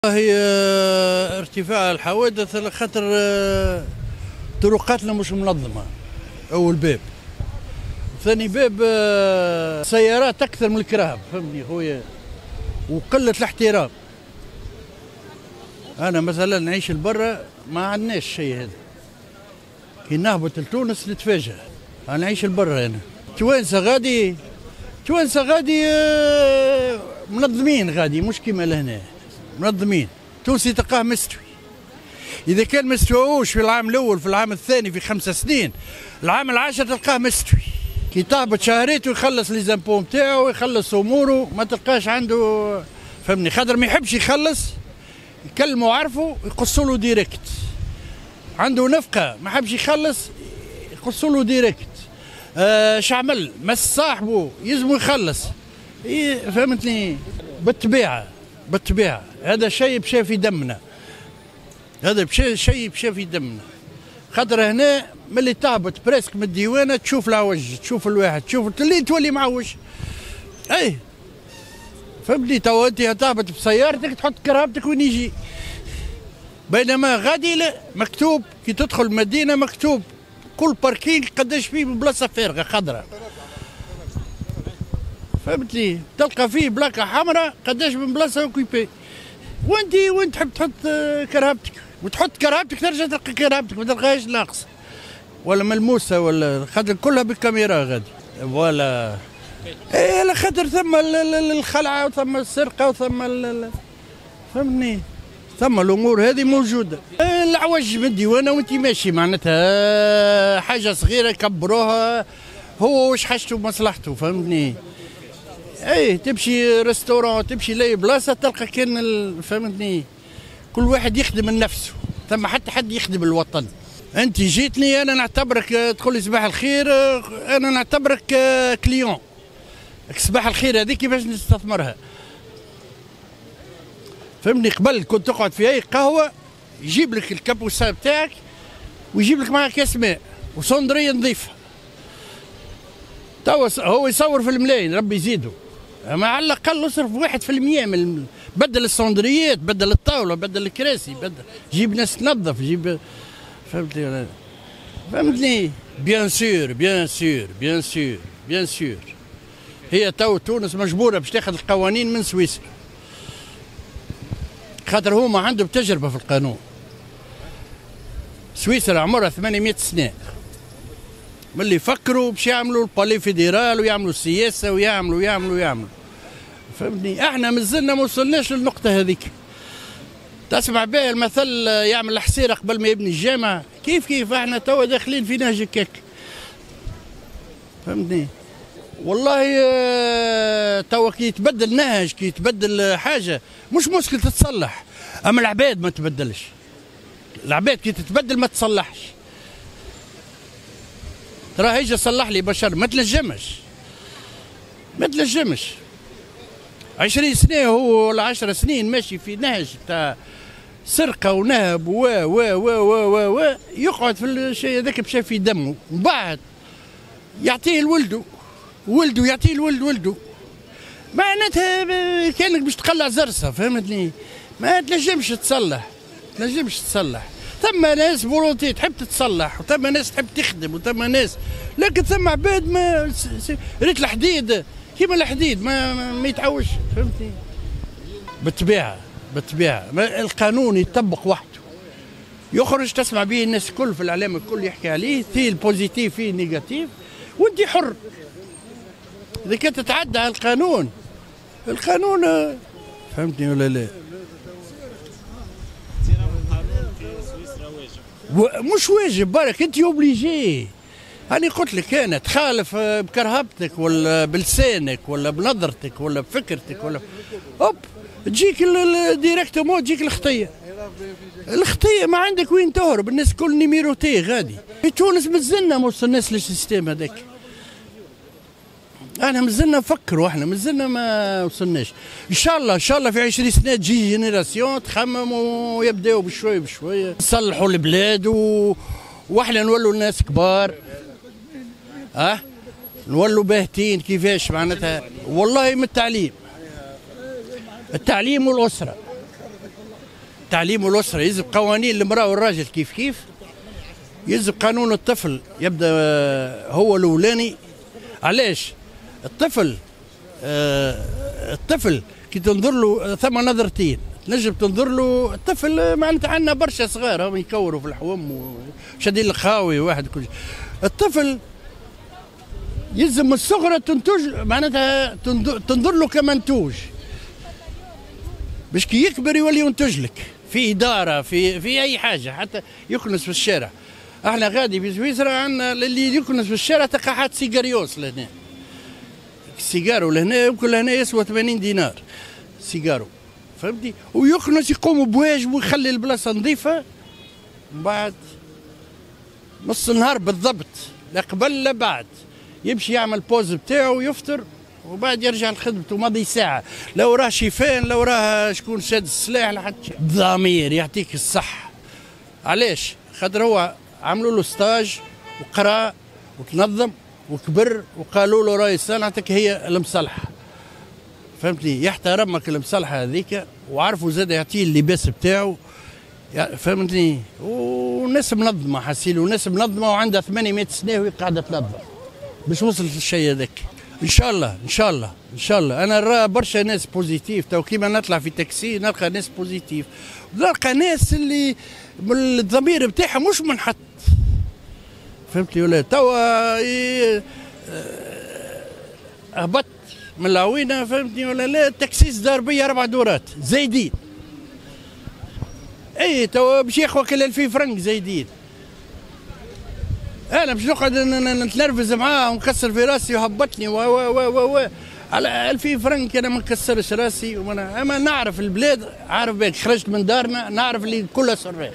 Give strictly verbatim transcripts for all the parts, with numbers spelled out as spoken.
هي ارتفاع الحوادث على خاطر طرقاتنا مش منظمة. أول باب. ثاني باب سيارات أكثر من الكراهب، فهمني خويا، وقلة الاحترام. أنا مثلا نعيش لبرا ما عندناش الشيء هذا. كي نهبط لتونس نتفاجأ. أنا نعيش لبرا أنا. توانسة غادي توانسة غادي منظمين غادي مش كيما لهنا. منظمين. تونسي تلقاه مستوي. إذا كان مستواوش في العام الأول في العام الثاني في خمس سنين، العام العاشر تلقاه مستوي. كي تهبط شهريته يخلص لي زامبو نتاعو ويخلص أموره، ما تلقاش عنده فهمني، خاطر ما يحبش يخلص، يكلموا عرفوا يقصوا له ديريكت. عنده نفقة ما حبش يخلص يقصوا له ديريكت. آه شعمل مس صاحبه يلزمو يخلص. إيه فهمتني؟ بالطبيعة بالطبيعة هذا شيء مشى في دمنا. هذا بشيء شيء مشى في دمنا. خاطر هنا ملي تهبط بريسك من الديوانة تشوف العوج، تشوف الواحد، تشوف اللي تولي معوج. اي فهمتني؟ توا انت تهبط بسيارتك تحط كرهبتك وين يجي. بينما غادي لا، مكتوب كي تدخل المدينة مكتوب كل باركينغ قداش فيه من بلاصة فارغة خضراء. فهمتني؟ تلقى فيه بلاكة حمراء قداش من بلاصة اوكيبي. وانت وين تحب تحط كرهبتك وتحط كرهبتك ترجع تلقى كرهبتك ما تلقاهاش ناقصة ولا ملموسة ولا خاطر كلها بالكاميرا غادي. ولا ايه على خاطر ثم الخلعة وثم السرقة وثم فهمتني؟ ثم الامور هذه موجودة. العوج من الديوانة وانت ماشي معناتها حاجة صغيرة يكبروها، هو واش حاجته بمصلحته. فهمتني؟ ايه تمشي ريستورون تمشي لاي بلاصه تلقى كان فهمتني كل واحد يخدم لنفسه، ثم حتى حد يخدم الوطن. انت جيتني انا نعتبرك تقول لي صباح الخير، انا نعتبرك كليون. صباح الخير هذيك كيفاش نستثمرها؟ فهمني؟ قبل كنت تقعد في اي قهوه يجيب لك الكابوسا بتاعك ويجيب لك معها كاس ماء وصندريه نظيفه. توا هو يصور في الملايين ربي يزيده، ما على الاقل اصرف واحد في المية من بدل الصندريات، بدل الطاوله، بدل الكراسي، بدل جيب ناس تنظف، جيب فهمتني؟ فهمتني؟ بيان سور بيان سور بيان سور بيان سور هي تو تونس مجبوره باش تاخذ القوانين من سويسرا، خاطر هما عندهم تجربه في القانون. سويسرا عمرها ثمانمائة سنه من اللي فكروا باش يعملوا البالي فيدرال ويعملوا السياسه ويعملوا ويعملوا ويعملوا. فهمتني؟ احنا مازلنا ما وصلناش للنقطه هذيك. تسمع بها المثل يعمل الحسيره قبل ما يبني الجامع، كيف كيف احنا توا داخلين في نهج هكاك. فهمتني؟ والله توا كي يتبدل نهج، كي يتبدل حاجه مش مشكل تتصلح، اما العباد ما تبدلش. العباد كي تتبدل ما تصلحش. ترى هيجي صلح لي بشر ما تنجمش ما تنجمش. عشرين سنة هو ولا عشر سنين ماشي في نهج تاع سرقة ونهب و و و و و يقعد في الشيء هذاك مشى في دمه، ومن بعد يعطيه لولده، ولده يعطيه لولد ولده، معناتها كانك باش تقلع زرسة. فهمتني؟ ما تنجمش تصلح، ما تنجمش تصلح. ثم ناس فولونتي تحب تتصلح، وثم ناس تحب تخدم، وثم ناس، لكن ثم عباد ما ريت الحديد كيما الحديد ما, ما, ما يتعوش. فهمتني؟ بالطبيعه بالطبيعه القانون يطبق وحده، يخرج تسمع به الناس الكل في الاعلام الكل يحكي عليه، فيه البوزيتيف فيه النيجاتيف، وانت حر. اذا كنت تتعدى على القانون، القانون فهمتني ولا لا؟ مش واجب برك، انت اوبليجي. انا قلت لك انا تخالف بكرهبتك ولا بلسانك ولا بنظرتك ولا بفكرتك ولا هوب تجيك ديريكتومون تجيك الخطيه. الخطيه ما عندك وين تهرب، الناس كل نيميروتي غادي. في تونس مازلنا ما وصلناش للسيستم هذاك. احنا مازلنا نفكروا، احنا مازلنا ما وصلناش. ان شاء الله ان شاء الله في عشرين سنه تجي جينيراسيون تخمم ويبداو بشوي بشوي نصلحوا البلاد و... واحنا نولوا الناس كبار. اه نولوا باهتين كيفاش معناتها. والله من التعليم التعليم والاسره تعليم الأسرة، يجب قوانين المرأة والراجل كيف كيف، يجب قانون الطفل يبدأ هو الأولاني. علاش؟ الطفل آه الطفل كي تنظر له ثم نظرتين، تنجم تنظر له الطفل معناتها عندنا برشا صغار هم يكوروا في الحوم وشادين الخاوي واحد كل شيء. الطفل يلزم من الصغرى تنتج معناتها تنظر له كمنتوج باش كي يكبر يولي ينتج لك في إدارة في في أي حاجة، حتى يكنس في الشارع. احنا غادي في سويسرا عندنا اللي يكنس في الشارع تلقى حاط سيجاريوس لهنا، السيجارو لهنا يمكن لهنا يسوى ثمانين دينار سيجارو، فهمتي؟ ويكنس يقوم بواجبه ويخلي البلاصة نظيفة، من بعد نص النهار بالضبط لا قبل لا بعد يمشي يعمل بوز بتاعه ويفطر وبعد يرجع لخدمته ماضي ساعة، لو راه شيفان لو راه شكون شاد السلاح لحد ضمير يعطيك الصح. علاش؟ خاطر هو عملوا له ستاج وقرا وتنظم وكبر وقالوا له راهي صنعتك هي المصلحة، فهمتني؟ يحترمك المصلحة هذيك وعرفوا زاد يعطيه اللباس بتاعه، فهمتني؟ وناس منظمة حسيل وناس منظمة وعندها ثمانمائة سنة وهي قاعدة تنظم باش وصلت للشيء هذاك. ان شاء الله ان شاء الله ان شاء الله. انا نرى برشا ناس بوزيتيف، تو كيما نطلع في تاكسي نلقى ناس بوزيتيف، نلقى ناس اللي الضمير بتاعها مش منحط، فهمتني ولا؟ توا هبط من العوينه، فهمتني ولا لا؟ التاكسيس دار بيا اربع دورات زايدين، اي توا باش ياخذ ألفين فرنك زايدين. انا باش نقعد نتنرفز معاه ونكسر في راسي وهبطني و و و و على ألفين فرنك انا ما نكسرش راسي. وأنا اما نعرف البلاد، عارف بيك خرجت من دارنا نعرف اللي كلها سراق،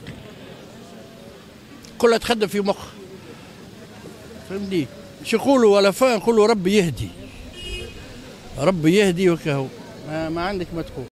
كلها تخدم في مخ، فهمتني؟ مش يقولوا ولا فان نقولوا ربي يهدي، ربي يهدي وكهو، ما, ما عندك ما تقول.